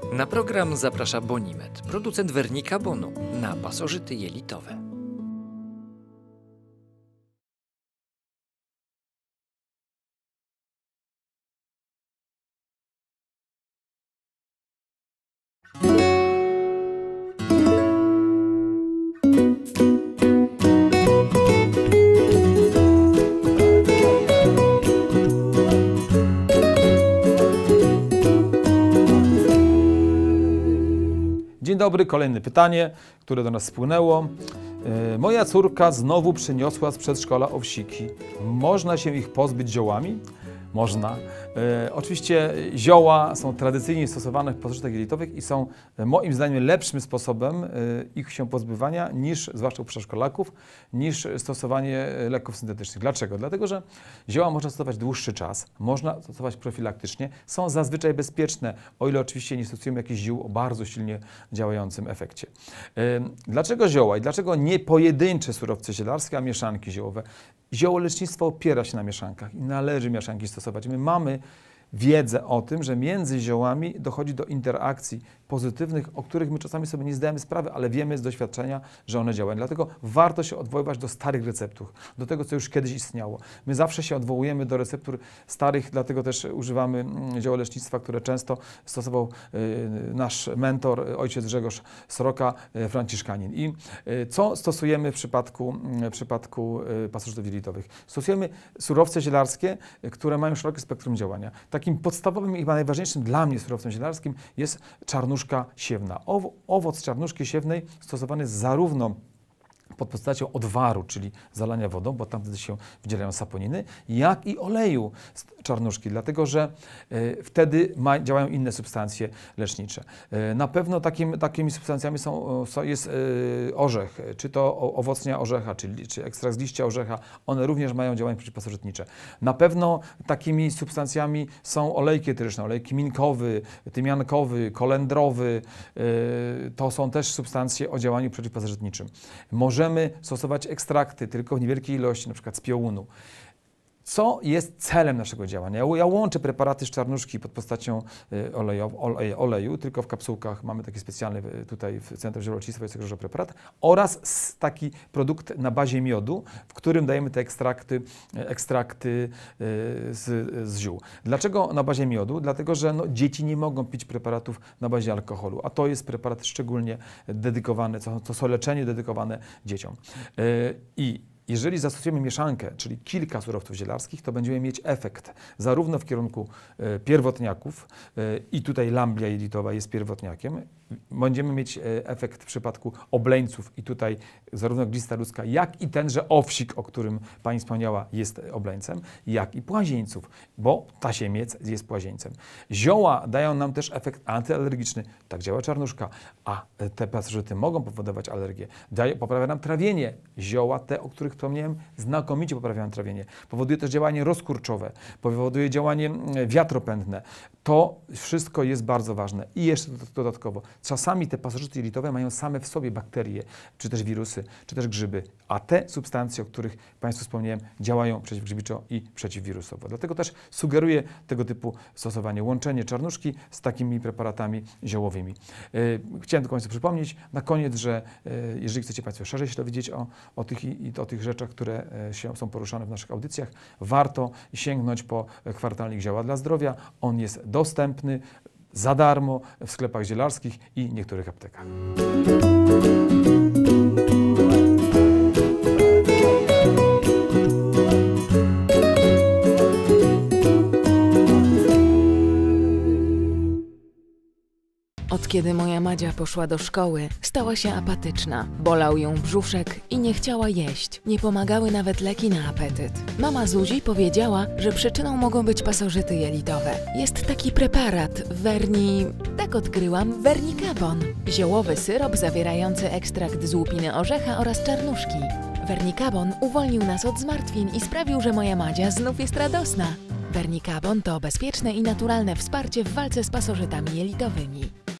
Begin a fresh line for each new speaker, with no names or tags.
Na program zaprasza Bonimed, producent wernika Bonu na pasożyty jelitowe.
Dzień dobry, kolejne pytanie, które do nas spłynęło. Moja córka znowu przyniosła z przedszkola owsiki. Można się ich pozbyć ziołami? Można. Oczywiście zioła są tradycyjnie stosowane w pasożytach jelitowych i są moim zdaniem lepszym sposobem ich się pozbywania niż, zwłaszcza u przedszkolaków, niż stosowanie leków syntetycznych. Dlaczego? Dlatego, że zioła można stosować dłuższy czas, można stosować profilaktycznie, są zazwyczaj bezpieczne, o ile oczywiście nie stosujemy jakichś ziół o bardzo silnie działającym efekcie. Dlaczego zioła i dlaczego nie pojedyncze surowce zielarskie, a mieszanki ziołowe? Ziołolecznictwo opiera się na mieszankach i należy mieszanki stosować. My mamy wiedzę o tym, że między ziołami dochodzi do interakcji pozytywnych, o których my czasami sobie nie zdajemy sprawy, ale wiemy z doświadczenia, że one działają. Dlatego warto się odwoływać do starych receptur, do tego, co już kiedyś istniało. My zawsze się odwołujemy do receptur starych, dlatego też używamy ziołolecznictwa, które często stosował nasz mentor, ojciec Grzegorz Sroka, franciszkanin. I co stosujemy w przypadku pasożytów jelitowych? Stosujemy surowce zielarskie, które mają szerokie spektrum działania. Takim podstawowym i chyba najważniejszym dla mnie surowcem zielarskim jest czarnuszka siewna. Owoc czarnuszki siewnej stosowany jest zarówno pod postacią odwaru, czyli zalania wodą, bo tam wtedy się wydzielają saponiny, jak i oleju z czarnuszki, dlatego że wtedy działają inne substancje lecznicze. Na pewno takimi substancjami jest orzech, czy to owocnia orzecha, czy ekstrakt z liścia orzecha, one również mają działanie przeciwpasożytnicze. Na pewno takimi substancjami są olejki eteryczne, olej kiminkowy, tymiankowy, kolendrowy, to są też substancje o działaniu przeciwpasożytniczym. Możemy stosować ekstrakty tylko w niewielkiej ilości, na przykład z piołunu. Co jest celem naszego działania? Ja łączę preparaty z czarnuszki pod postacią oleju, tylko w kapsułkach, mamy taki specjalny tutaj w Centrum Ziołolecznictwa jest tego preparat, oraz taki produkt na bazie miodu, w którym dajemy te ekstrakty z ziół. Dlaczego na bazie miodu? Dlatego, że dzieci nie mogą pić preparatów na bazie alkoholu, a to jest preparat szczególnie dedykowany, to są leczenie dedykowane dzieciom. Jeżeli zastosujemy mieszankę, czyli kilka surowców zielarskich, to będziemy mieć efekt zarówno w kierunku pierwotniaków i tutaj lamblia jelitowa jest pierwotniakiem, będziemy mieć efekt w przypadku obleńców i tutaj zarówno glista ludzka, jak i tenże owsik, o którym Pani wspomniała, jest obleńcem, jak i płazieńców, bo tasiemiec jest płazieńcem. Zioła dają nam też efekt antyalergiczny, tak działa czarnuszka, a te pasożyty mogą powodować alergię. Poprawia nam trawienie. Zioła, te, o których wspomniałem, znakomicie poprawiają trawienie. Powoduje też działanie rozkurczowe, powoduje działanie wiatropędne. To wszystko jest bardzo ważne. I jeszcze dodatkowo, czasami te pasożyty jelitowe mają same w sobie bakterie, czy też wirusy, czy też grzyby, a te substancje, o których Państwu wspomniałem, działają przeciwgrzybiczo i przeciwwirusowo. Dlatego też sugeruję tego typu stosowanie, łączenie czarnuszki z takimi preparatami ziołowymi. Chciałem tylko Państwu przypomnieć na koniec, że jeżeli chcecie Państwo szerzej się dowiedzieć o tych rzeczach, które są poruszane w naszych audycjach, warto sięgnąć po kwartalnik Zioła dla Zdrowia. On jest dostępny za darmo w sklepach zielarskich i niektórych aptekach.
Od kiedy moja Madzia poszła do szkoły, stała się apatyczna. Bolał ją brzuszek i nie chciała jeść. Nie pomagały nawet leki na apetyt. Mama Zuzi powiedziała, że przyczyną mogą być pasożyty jelitowe. Jest taki preparat, tak odkryłam, wernikabon. Ziołowy syrop zawierający ekstrakt z łupiny orzecha oraz czarnuszki. Wernikabon uwolnił nas od zmartwień i sprawił, że moja Madzia znów jest radosna. Wernikabon to bezpieczne i naturalne wsparcie w walce z pasożytami jelitowymi.